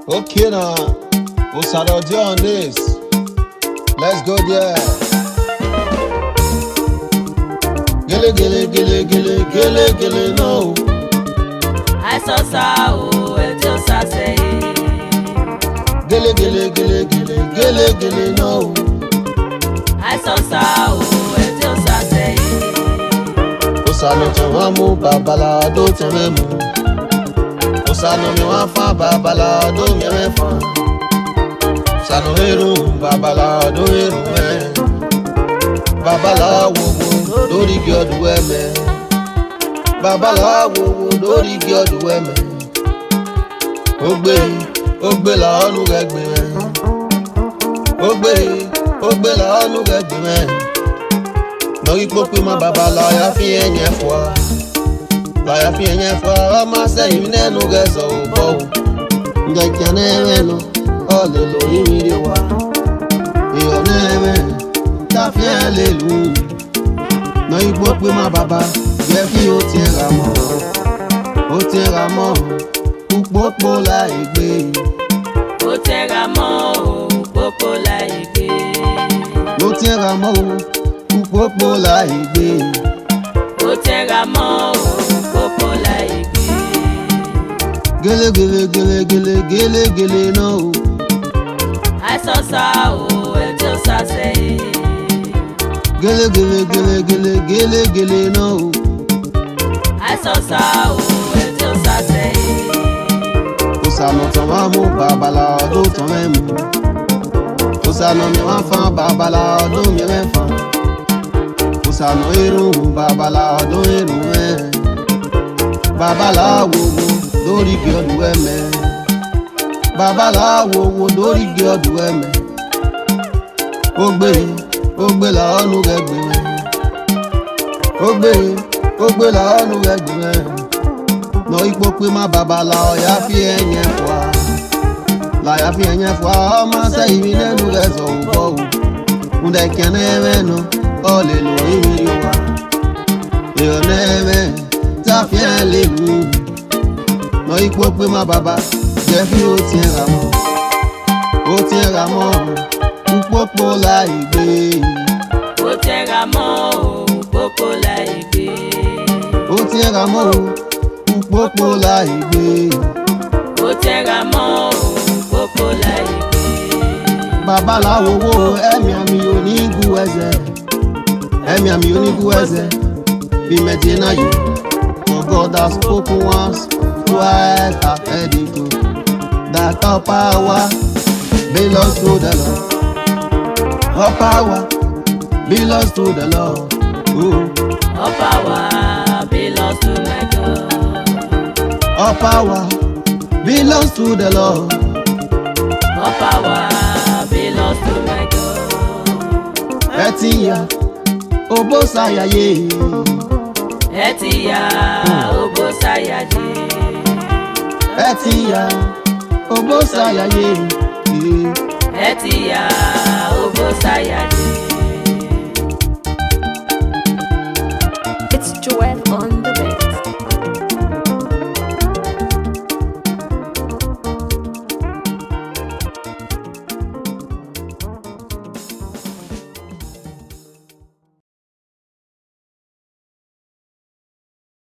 Okay now, Osarodi on this. Let's go there. Gele gele gele gele gele gele no. I saw sao until say. Gele gele gele gele gele gele no. I saw sao until say. Osano chamamu babala do tememu. Osano mi wa fa babala do mi me fa. Osano eru babala do eru me. Babala wo lórí igi ọdún ẹ̀mẹ́. Babala wo lórí igi ọdún ẹ̀mẹ́. Ó gbé lọ́nu rẹ̀ gbé rẹ̀. Ó gbé lọ́nu rẹ̀ gbé rẹ̀. Lórí pópé má bàbá láyà fi ẹ̀yẹ̀ fọ́. Láyà fi ẹ̀yẹ̀ fọ́. Ọmọ sẹ́yìn nẹ́nu rẹ̀ sọ ò bọ̀ o. Ǹjẹ̀jẹ̀ náà rẹ̀ nù. Ọ̀lẹ̀ lórí mi rí wa. Èèyàn náà rẹ̀ táfi ẹ̀ lè lù ú. No igbó pé má bàbá jẹ́ kí ó ti ra mọ́. Ó ti ra mọ́ púpọ̀ láì gbé. Ó tẹra mọ́ òpópó láì gbé. Ó ti ra mọ́ púpọ̀ láì gbé. Ó tẹra mọ́ òpópó láì gbé. Gele gele gele gele gele gele náà o. Àìsàn sá o ẹ̀tí ó sá sẹ́yìn. Gele gele gele gele gele gele no. Àìsàn sá o ẹ̀tí ó sá sẹ́yìn. Osano tán wá mú babala ọdún tán mẹ́mu. Osano mi wá fán babala ọdún mi mẹ́fà. Osano irun babala ọdún irun mẹ́. Babala wo lórí igi ọdún ẹ̀mẹ́. Babala wo lórí igi ọdún ẹ̀mẹ́. Ó gbé lọ́nu rẹ̀ gbé rẹ̀. Ó gbé lọ́nu rẹ̀ gbé rẹ̀. Lọ ipò pé má bàbá la ọ̀yá fi ẹ̀yẹ̀ fọ́. Láyà fi ẹ̀yẹ̀ fọ́. Ọmọ sẹ́yìn mi lẹ́nu rẹ̀ sọ òbọ̀ o. Ǹdẹ̀ kẹ́nẹ́ rẹ̀ nù. Ọ̀lẹ̀ lórí mi rí wa. Èèyàn náà rẹ̀ táfi ẹ̀ lè lù ú. Lọ ipò pé má bàbá jẹ́ kí ó ti ra mọ́. Ó ti ra mọ́ púpọ̀ láì gbé. Ó tẹra mọ́ òpópó láì gbé. Ó tẹra mọ́ púpọ̀ láì gbé. Ó tẹra mọ́ òpópó láì gbé. Babaláwo wo ẹ̀mí àmì onígun ẹsẹ̀. Ẹ̀mí àmì onígun ẹsẹ̀. Bí mẹ́tìnà yìí. For God has spoken once, twice I've heard it too. That all power belongs to the Lord. All power belongs to the Lord. Ooh. All power belongs to my God. All power belongs to the Lord. All power belongs to my God. Ẹtìyà òbó ṣàyàyé. Ẹtìyà òbó ṣàyàyé. Ẹtìyà òbó ṣàyàyé. Ẹtìyà òbó ṣàyàyé.